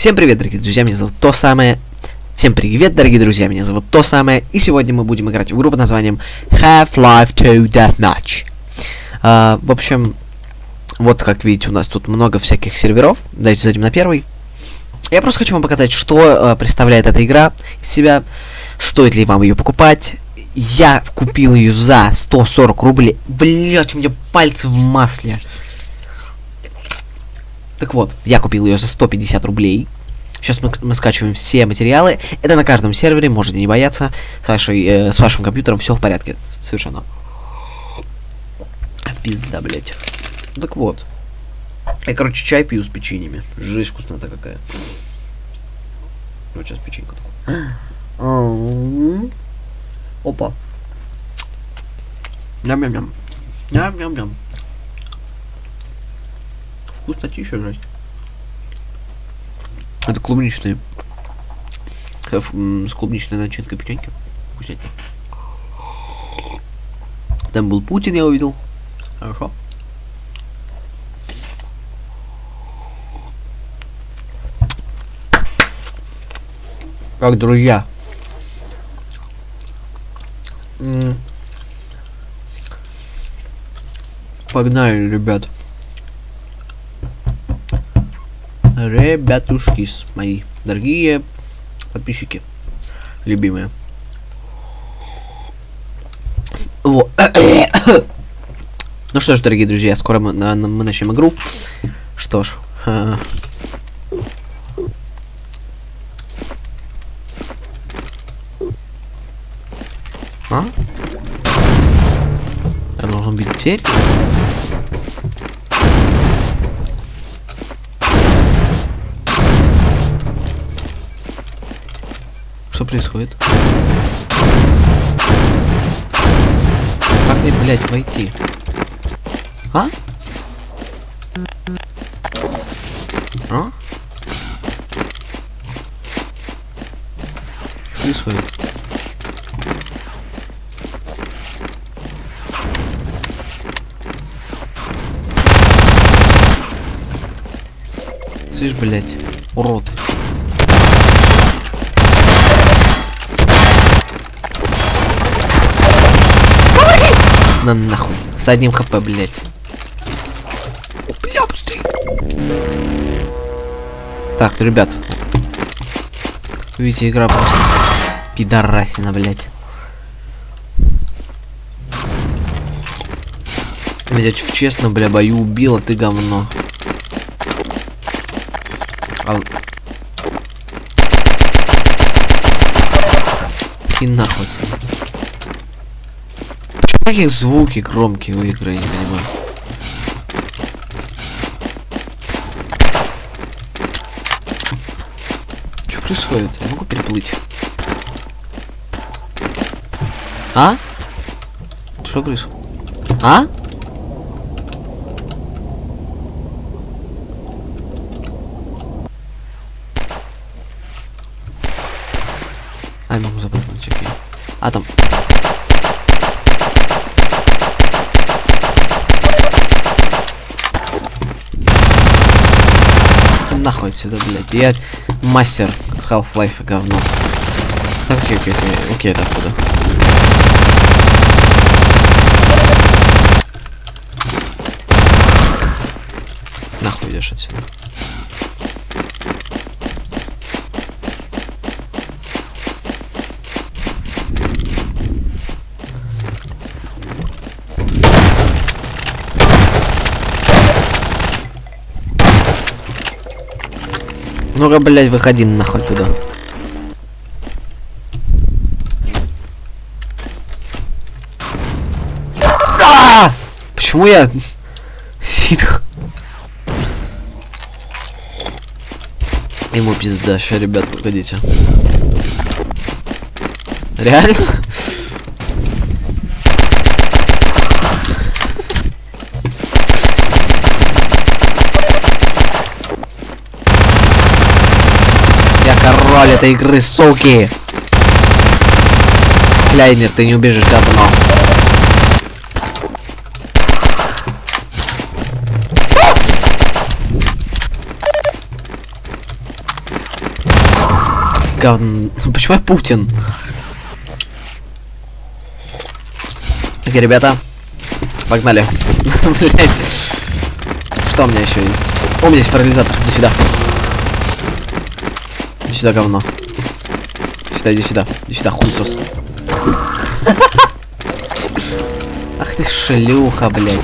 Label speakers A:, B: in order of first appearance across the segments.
A: Всем привет, дорогие друзья, меня зовут То Самое. Всем привет, дорогие друзья, меня зовут То Самое. И сегодня мы будем играть в игру под названием Half-Life 2 Deathmatch. В общем, вот как видите, у нас тут много всяких серверов. Давайте зайдем на первый. Я просто хочу вам показать, что представляет эта игра из себя. Стоит ли вам ее покупать. Я купил ее за 140 рублей. Блять, у меня пальцы в масле. Так вот, я купил ее за 150 рублей. Сейчас мы скачиваем все материалы. Это на каждом сервере, можете не бояться. С вашим компьютером все в порядке. Совершенно. Пизда, блять. Так вот. Я, короче, чай пью с печеньями. Жесть, вкуснота какая. Вот сейчас печеньку. Опа. Ням-ням-ням. Ням-ням-ням. Вкуснотища, жесть. Это клубничные. С клубничной начинкой печеньки. Вкуснятина. Там был Путин, я увидел. Хорошо. Так, друзья. Погнали, ребят. Ребятушки мои дорогие подписчики, любимые. Вот. Ну что ж, дорогие друзья, скоро мы начнем игру. Что ж. Я должен бить дверь. Что происходит? Как мне, блядь, войти? А? А? Что происходит? Слышь, блядь, урод. На нахуй. С одним хп, блять. Бля, быстрей. Так, ребят. Видите, игра просто пидорасина, блять. Меня честно, бля, бою убила, ты говно. И нахуй. Какие звуки громкие у игры, я не понимаю. Что происходит? Я могу переплыть? А? Что происходит? А? А, я могу запрыгнуть, окей. А, там... Нахуй отсюда, блядь. Я мастер Half-Life говно. Окей, это откуда? Нахуй идешь отсюда. Ну-ка, блядь, выходи нахуй туда. Почему я... Ситх. Ему пизда, ща, ребят, погодите. Реально? Король этой игры, суки! Кляйнер, ты не убежишь, говно. говно. Почему я Путин? Окей, ребята. Погнали. Блять. Что у меня еще есть? О, у меня есть парализатор. Иди сюда. Иди сюда, говно. Иди сюда, иди сюда. Иди сюда, хуйсос. Ах ты шлюха, блять.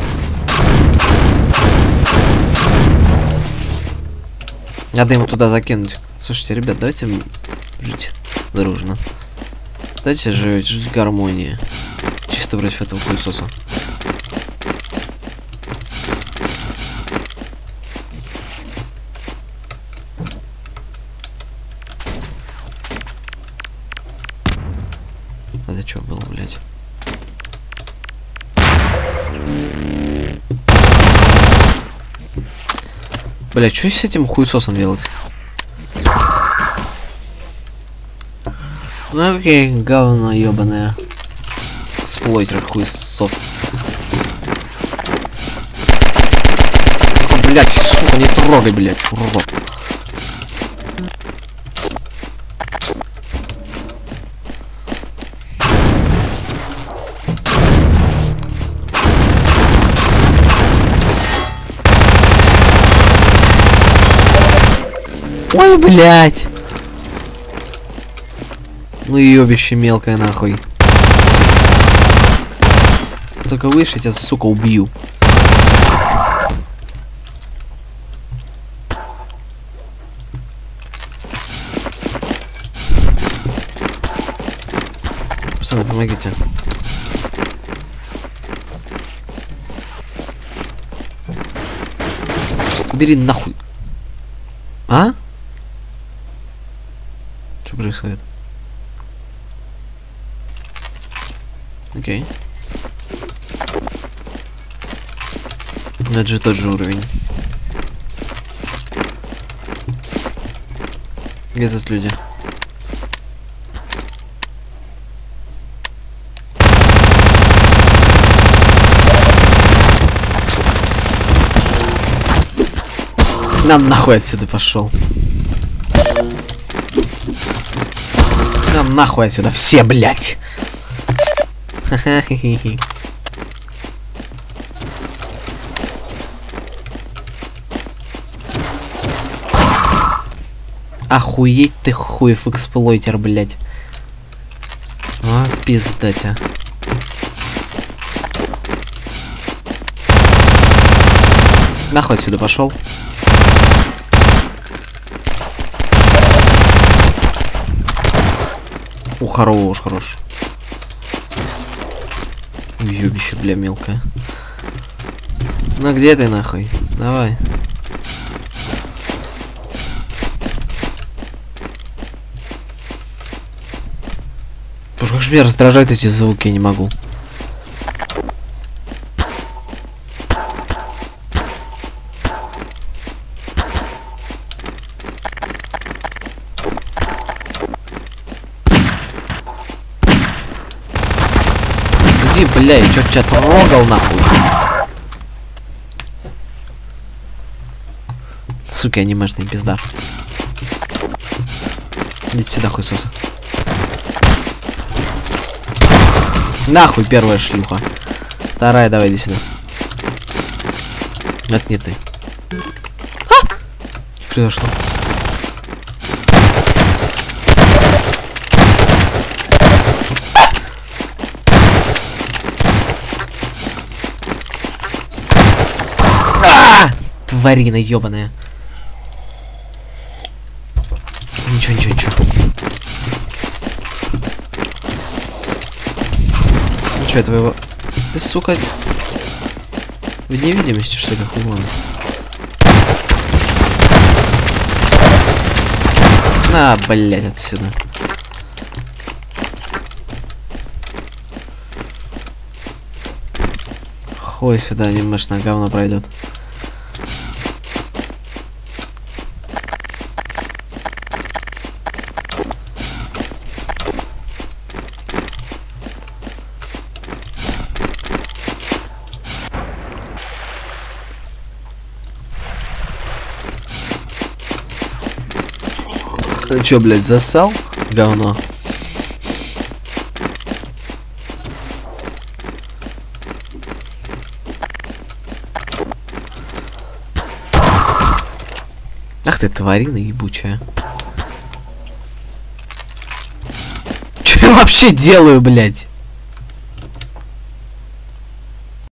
A: Надо ему туда закинуть. Слушайте, ребят, давайте жить дружно. Давайте жить в гармонии. Чисто против этого хуйсоса. Это что было, блядь? Блядь, что с этим хуйсосом делать? Ну окей, говно ёбаное. Эксплойтер хуйсос. О, блядь, сука, не трогай, блядь, урод. Ой, блядь. Ну ёбище мелкое нахуй. Только выше, я тебя, сука, убью. Пацаны, помогите. Убери нахуй. А? Что происходит? Окей. Но это же тот же уровень. Где тут люди? Нам нахуй отсюда пошел. Нам нахуй отсюда все, блять. Охуеть ты, хуев эксплойтер, блять. А, пиздатя. Нахуй отсюда пошел. Хорош, хорош. Ёбище, бля, мелкая. Ну где ты нахуй? Давай. Боже, как же меня раздражают эти звуки, я не могу. Иди, бля, я чё тебя трогал нахуй? Сука, анимешный пизда. Иди сюда, хуйсоса. Нахуй первая шлюха. Вторая, давай, иди сюда. Это не ты. А! Что произошло? Тварина ёбаная. Ничего, ничего, ничего. Ну чё, твоего... Ты, сука... В невидимости, что ли, хуйня? На, блядь, отсюда. Хуй сюда, анимешное говно пройдет. Чё, блядь, засал? Говно. Ах ты, тварина ебучая. Чё я вообще делаю, блядь?